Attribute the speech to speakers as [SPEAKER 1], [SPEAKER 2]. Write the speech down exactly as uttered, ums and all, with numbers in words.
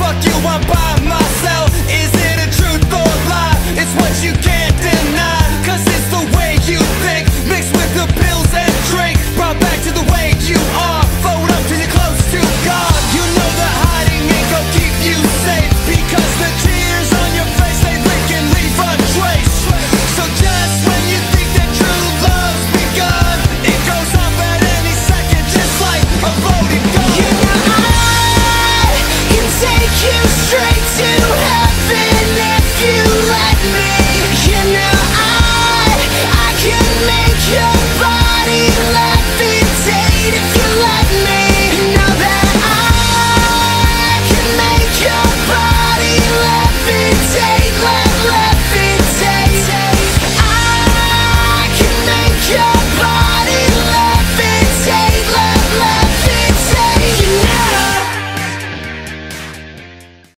[SPEAKER 1] fuck you, I'm by myself. Is it a truth or lie? It's what you get.